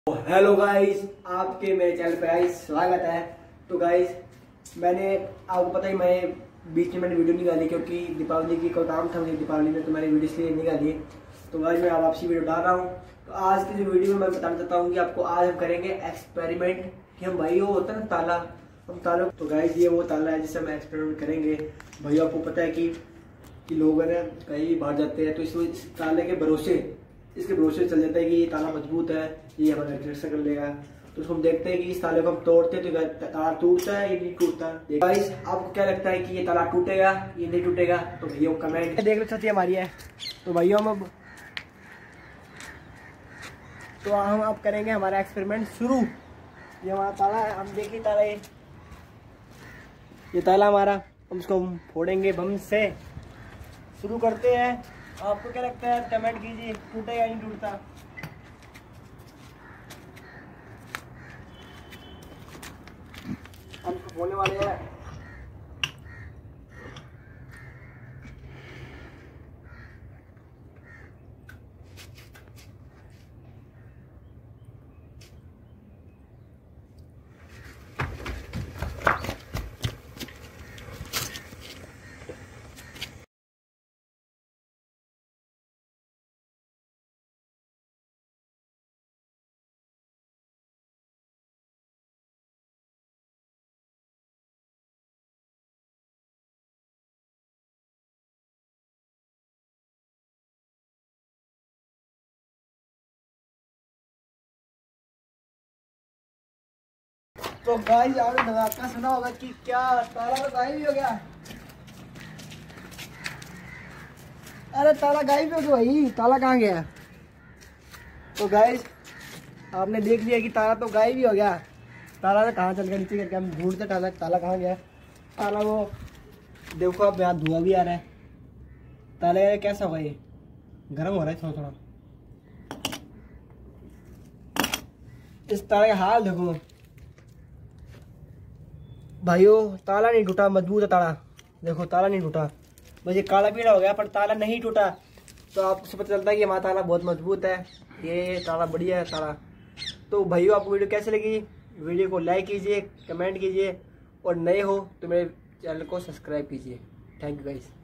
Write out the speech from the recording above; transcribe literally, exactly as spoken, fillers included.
Hello guys, आपके मेरे channel पे गाइस स्वागत है। तो गाइस मैंने आपको पता ही मैं बीच में मैंने वीडियो निकाली क्योंकि दीपावली की कोई काम था मुझे दीपावली में, तो मैंने वीडियो इसलिए निकाली। तो गाइस मैं आप आपसी वीडियो डाल रहा हूँ। तो आज की जो वीडियो में मैं बताना चाहता हूँ कि आपको आज हम करेंगे एक्सपेरिमेंट कि हम भाई वो होता है ना ताला, हम तालों। तो गाइस ये वो ताला है जिससे हम एक्सपेरिमेंट करेंगे। भैया आपको पता है कि, कि लोग है कहीं बाहर जाते हैं तो इस, इस ताले के भरोसे इसके भरोसे चल जाता है कि ये ताला मजबूत है, ये हमारा रिजल्ट कर लेगा। तो उसको हम देखते हैं कि इस ताले को हम तोड़ते हैं तो ताला टूटता है या नहीं टूटता। गाइस आपको क्या लगता है कि ये ताला टूटेगा ये नहीं टूटेगा? तो भैया कमेंट देख लो, छत हमारी है। तो भैया हम अब तो हम अब करेंगे हमारा एक्सपेरिमेंट शुरू। ये हमारा ताला है, हम देखिए ताला, ये ये ताला हमारा, हम इसको हम फोड़ेंगे बम से। शुरू करते हैं। आपको क्या लगता है कमेंट कीजिए, टूटेगा या नहीं टूटता? हम होने वाले हैं। तो गाइस आपने धमाका सुना होगा कि क्या ताला तो गायब ही हो गया। अरे ताला गायब हो गया भाई, ताला कहाँ गया? तो गाइस आपने देख लिया कि ताला तो गायब ही हो गया। ताला तो कहाँ चल गया नीचे करके, हम ढूंढते ताला ताला कहाँ गया। ताला वो देखो, अब यहाँ धुआं भी आ रहा है। ताले कैसा होगा, ये गर्म हो रहा है थोड़ा थोड़ा। इस ताले का हाल देखो भाइयों, ताला नहीं टूटा, मजबूत है ताला। देखो ताला नहीं टूटा, बस ये काला पीला हो गया पर ताला नहीं टूटा। तो आपसे पता चलता है कि हमारा ताला बहुत मजबूत है, ये ताला बढ़िया है ताला। तो भाइयों आपको वीडियो कैसे लगी? वीडियो को लाइक कीजिए, कमेंट कीजिए और नए हो तो मेरे चैनल को सब्सक्राइब कीजिए। Thank you guys.